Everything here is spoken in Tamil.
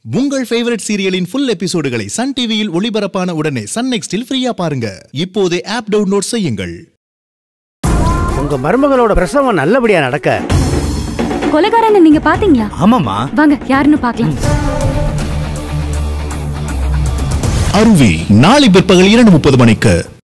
உங்கள் ஃபேவரட் சீரியலின் ஃபுல் எபிசோடுகளை சன் டிவியில் ஒளிபரப்பான உடனே சன் நெக்ஸ்டில் ஃப்ரீயா பாருங்க. இப்போதே ஆப் டவுன்லோட் செய்யுங்கள். உங்க மருமகளோட பிரசவம் நல்லபடியா நடக்க கொலைகாரனை நீங்க பாத்தீங்களா? ஆமாமா. வாங்க யாருன்னு பார்க்கலாம். அருவி நாளை பிற்பகல் 2:30 மணிக்கு.